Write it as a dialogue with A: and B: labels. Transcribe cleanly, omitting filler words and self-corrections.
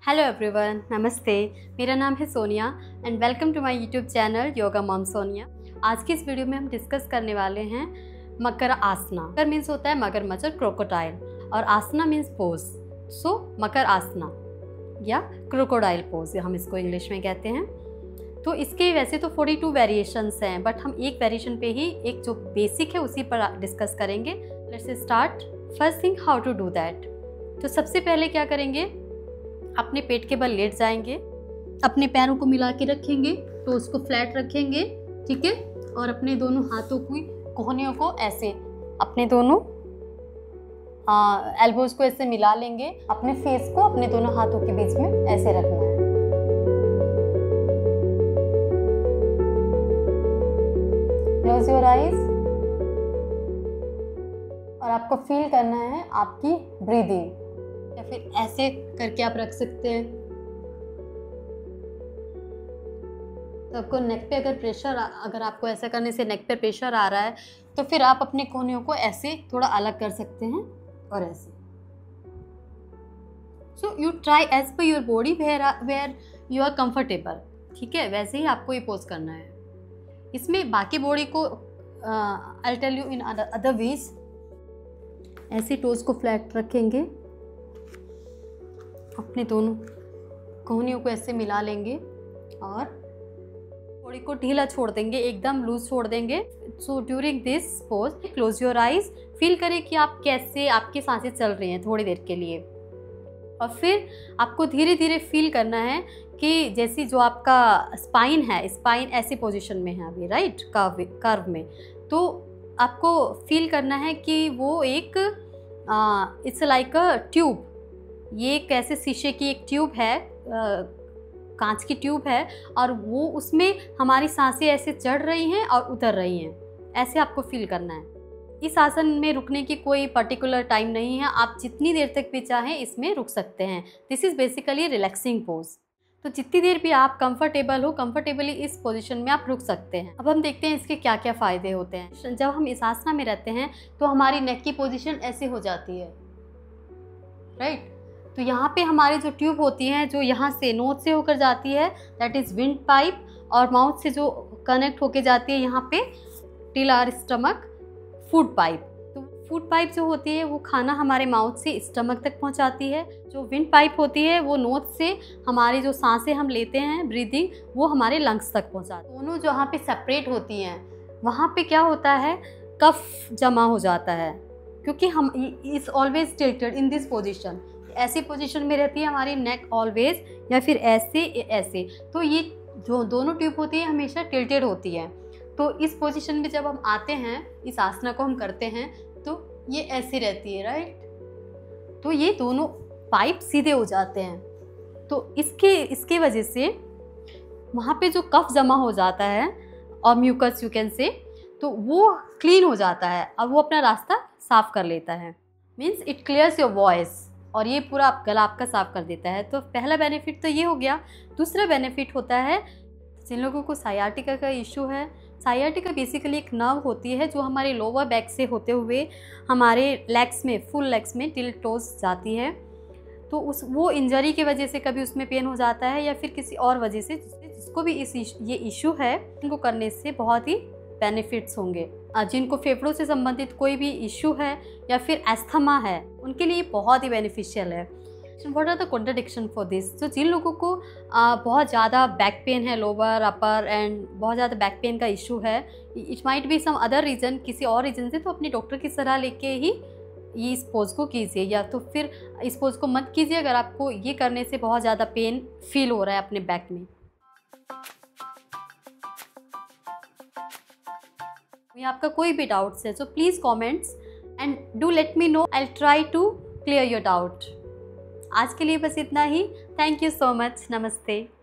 A: Hello everyone, नमस्ते। मेरा नाम है Sonia and welcome to my YouTube channel yoga mom Sonia. आज की इस वीडियो में हम डिस्कस करने वाले हैं मकर आसना। मकर मीन्स होता है मगरमच्छ और क्रोकोडाइल, और आसना मीन्स पोज। सो मकर आसना या क्रोकोडाइल पोज हम इसको इंग्लिश में कहते हैं। तो इसके वैसे तो 42 वेरिएशंस हैं, बट हम एक वेरिएशन पे ही, एक जो बेसिक है उसी पर डिस्कस करेंगे। Let's start. First thing, how to do that. तो सबसे पहले क्या करेंगे, अपने पेट के बल लेट जाएंगे, अपने पैरों को मिला के रखेंगे, तो उसको फ्लैट रखेंगे, ठीक है। और अपने दोनों हाथों की कोहनियों को ऐसे, अपने दोनों एल्बोज को ऐसे मिला लेंगे। अपने फेस को अपने दोनों हाथों के बीच में ऐसे रखना है। क्लोज योर आईज और आपको फील करना है आपकी ब्रीदिंग, या फिर ऐसे करके आप रख सकते हैं। तो आपको नेक पे अगर प्रेशर, अगर आपको ऐसा करने से नेक पे प्रेशर आ रहा है, तो फिर आप अपने कोहनियों को ऐसे थोड़ा अलग कर सकते हैं और ऐसे। So you try as per your body where you are comfortable, ठीक है। वैसे ही आपको ये पोज करना है। इसमें बाकी बॉडी को I tell you in other ways. ऐसे टोज को फ्लैट रखेंगे, अपने दोनों कोहनियों को ऐसे मिला लेंगे और बॉडी को ढीला छोड़ देंगे, एकदम लूज छोड़ देंगे। So during this pose close your eyes, feel करें कि आप कैसे, आपकी सांसें चल रही हैं थोड़ी देर के लिए। और फिर आपको धीरे धीरे फील करना है कि जैसी जो आपका स्पाइन है, स्पाइन ऐसी पोजीशन में है अभी, राइट, कर्व में। तो आपको फील करना है कि वो एक इट्स लाइक अ ट्यूब। ये एक ऐसे शीशे की एक ट्यूब है, कांच की ट्यूब है, और वो उसमें हमारी सांसें ऐसे चढ़ रही हैं और उतर रही हैं। ऐसे आपको फील करना है। इस आसन में रुकने की कोई पर्टिकुलर टाइम नहीं है, आप जितनी देर तक भी चाहें इसमें रुक सकते हैं। This is basically relaxing pose. तो जितनी देर भी आप कंफर्टेबल हो, कंफर्टेबली इस पोजीशन में आप रुक सकते हैं। अब हम देखते हैं इसके क्या क्या फ़ायदे होते हैं। जब हम इस आसना में रहते हैं तो हमारी नेक की पोजीशन ऐसे हो जाती है, राइट। तो यहाँ पे हमारी जो ट्यूब होती है, जो यहाँ से नोज से होकर जाती है, दैट इज़ विंड पाइप, और माउथ से जो कनेक्ट होके जाती है यहाँ पे till our stomach, food pipe. तो फूड पाइप जो होती है वो खाना हमारे माउथ से स्टमक तक पहुँचाती है। जो विंड पाइप होती है वो नोज से हमारी जो सांसें हम लेते हैं, ब्रीदिंग, वो हमारे लंग्स तक पहुँचाती है। दोनों जहाँ पे सेपरेट होती हैं वहाँ पे क्या होता है, कफ जमा हो जाता है, क्योंकि हम is always tilted in this position. ऐसी पोजीशन में रहती है हमारी नेक ऑलवेज, या फिर ऐसे ऐसे। तो ये जो दोनों ट्यूब होती है हमेशा टिल्टेड होती है। तो इस पोजीशन में जब हम आते हैं, इस आसना को हम करते हैं, तो ये ऐसी रहती है, राइट। तो ये दोनों पाइप सीधे हो जाते हैं। तो इसके वजह से वहाँ पे जो कफ जमा हो जाता है, और म्यूकस यू कैन से, तो वो क्लीन हो जाता है, अब वो अपना रास्ता साफ कर लेता है। Means it clears your voice, और ये पूरा गला आपका साफ कर देता है। तो पहला बेनिफिट तो ये हो गया। दूसरा बेनिफिट होता है जिन लोगों को सायाटिका का इशू है। सायाटिका बेसिकली एक नर्व होती है जो हमारे लोअर बैक से होते हुए हमारे लेग्स में, फुल लेग्स में टिल टोज जाती है। तो वो इंजरी की वजह से कभी उसमें पेन हो जाता है, या फिर किसी और वजह से, जिसको भी ये इशू है, इनको करने से बहुत ही बेनिफिट्स होंगे। जिनको फेफड़ों से संबंधित कोई भी इशू है या फिर एस्थमा है, उनके लिए बहुत ही बेनिफिशियल है। What are the contradiction for this. तो जिन लोगों को बहुत ज़्यादा बैक पेन है, लोअर अपर एंड बहुत ज़्यादा बैक पेन का इशू है, it might be some other reason, किसी और रीज़न से, तो अपने डॉक्टर की सलाह लेके ही ये इस पोज को कीजिए, या तो फिर इस पोज को मत कीजिए अगर आपको ये करने से बहुत ज़्यादा पेन फील हो रहा है अपने बैक में। आपका कोई भी डाउट्स है तो please comments and do let me know, I try to clear your doubt. आज के लिए बस इतना ही। Thank you so much. नमस्ते।